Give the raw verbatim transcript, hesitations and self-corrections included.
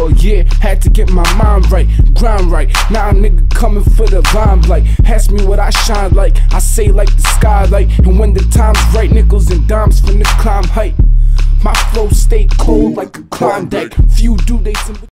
Hell yeah, had to get my mind right, grind right. Now a nigga coming for the limelight. Ask me what I shine like, I say like the skylight. And when the time's right, nickels and dimes finna climb height. My flow stay cold like a Klondike. Few do they